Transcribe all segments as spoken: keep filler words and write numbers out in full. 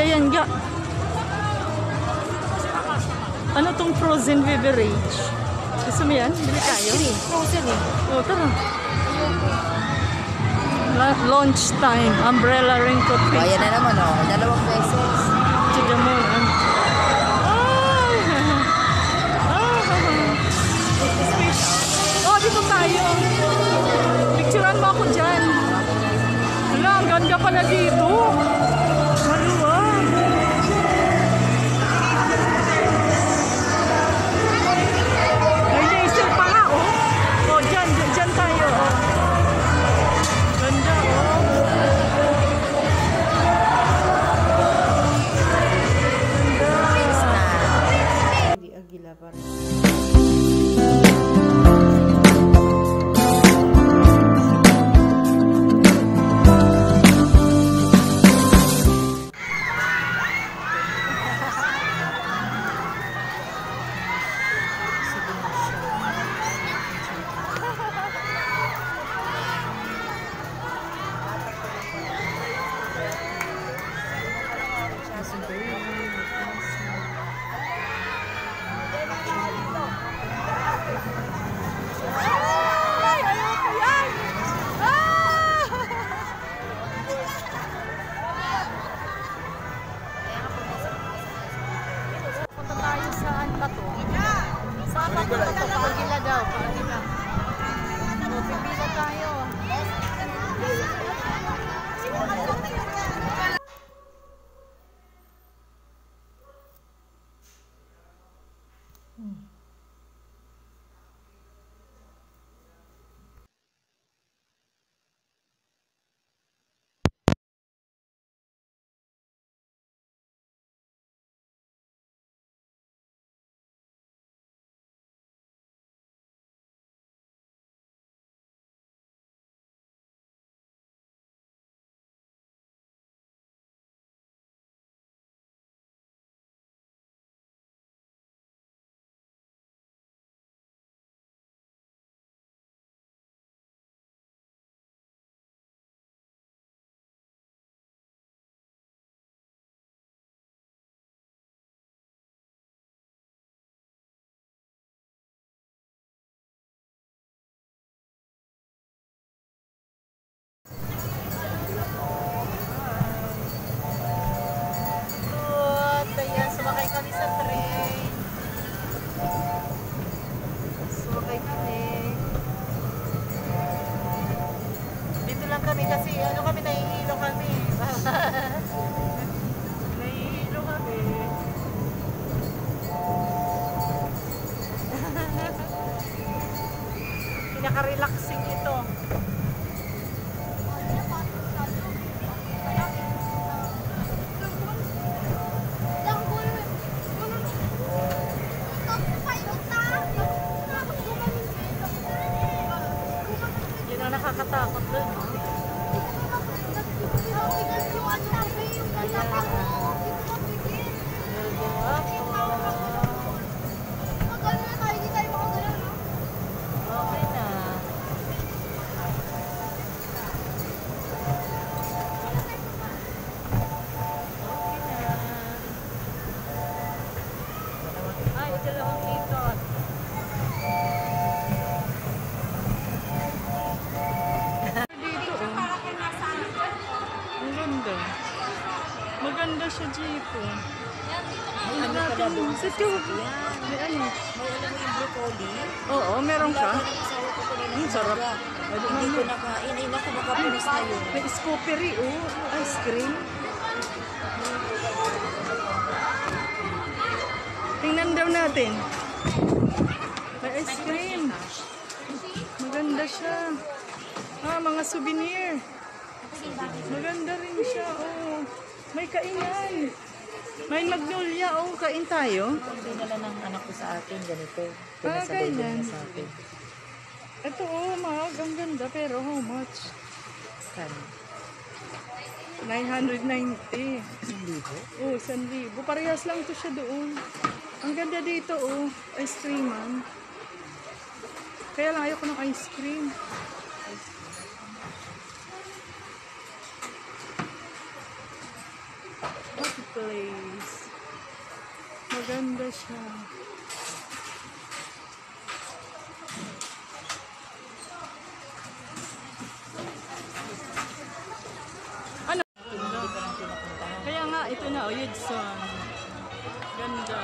ayan ga. Ano tong frozen beverage? Gusto mo yan? Bili tayo? Frozen eh. O, tara. Launch time. Umbrella raincoat. O, ayan na naman o. Dalawang pesos. Tiga mo. Oh, dito tayo. Picturean mo ako dyan. Wala, ang ganda pala dito. Maluwag. Ay, naisip pa nga, oh. Oh, dyan, dyan, dyan tayo, oh. Ganda, oh. Ganda. Hindi Aguila pa rin. Pagila daw, pagila. So, pipila tayo. Hmm. Kami kasi ano kami nahihilo kami. Nahihilo kami. Pinaka-relaxing ito. Yun ang nakakatakot dun. Maganda siya dito. Ano pala doon sa sasakyan? May ano? May alam mo yung broccoli? Oo, meron ka? Ang sarap. Hindi ko nakain. Ay, naku, makapulis na yun. May scoopery, oh. Ice cream. Tingnan daw natin. May ice cream. Maganda siya. Ah, mga souvenir. Maganda rin siya, oh. May kainan. May magnolia, oh. Kain tayo. Dinala ng anak ko sa akin, ganito. Ah, kainan. Sa akin. Ito, oh, mahal. Ang ganda, pero how much? Kan? nine hundred ninety. Isang libo? Oh, isang libo. Parehas lang to siya doon. Ang ganda dito, oh. Ice cream, man. Kaya lang ayoko ng ice cream. Ice cream. place. Maganda siya. Ano? Kaya nga, ito na, oh, Yudson. Ganda.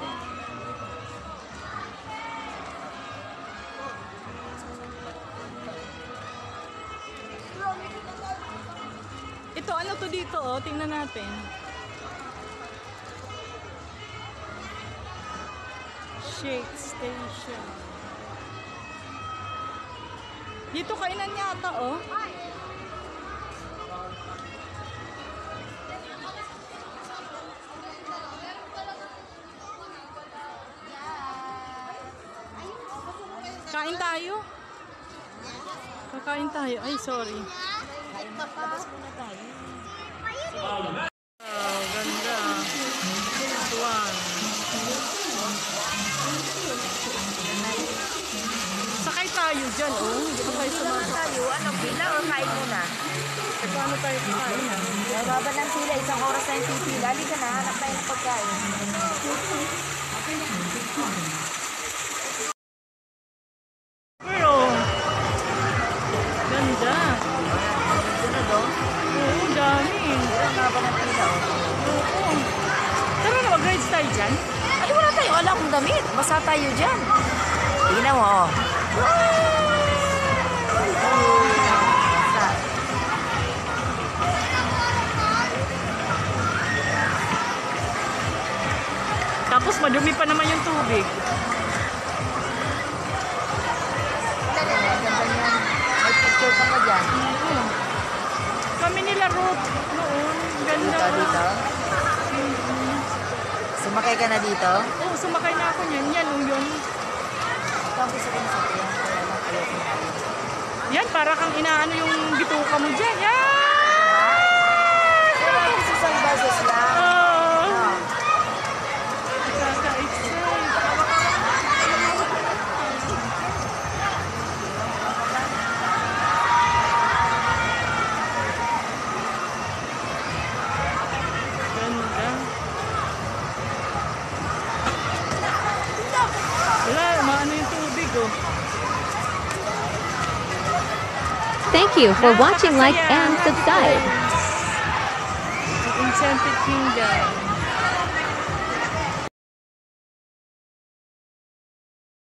Ito, ano to dito, oh? Tingnan natin. Shake Station. Dito kainan yata, oh. Kain tayo. Kakain tayo. Ay, sorry. Labas muna tayo. Wow, ganda. One. Sakay tayo dyan, oh. Hindi pa tayo Pila sumasakay. tayo, ano, pila o kain muna? Paano tayo kakain? Baba ng pila, isang oras na yung pipila. Halika na, hanap tayo ng pagkain. Pero, ganda. Sunod o. Oo, dami. Ang haba ng pila o. Oo. Tara na, mag-rides tayo dyan. Ano wala tayo? Wala akong damit. Basa tayo dyan. Tingnan mo o. Basa. Tapos madumi pa naman yung tubig. Ang ganda niyan. May picture ka pa dyan. Oo. Kami nila Ruth noon. Ganda. Dito, dito. Sumakay ka na dito? Oo, sumakay na ako niyan. Yan, oh, yun. Ito ang gusto ko yung sakyan. Kaya lang ayoko na yun. Yan, para kang inaano yung bituka mo dyan. Yan! Pero ito sa Salvador lang. Oo. No. Kaka-excite. Ganda. Wala, maano yung tubig, oh. Thank you for watching, like, and subscribe. Enchanted Kingdom.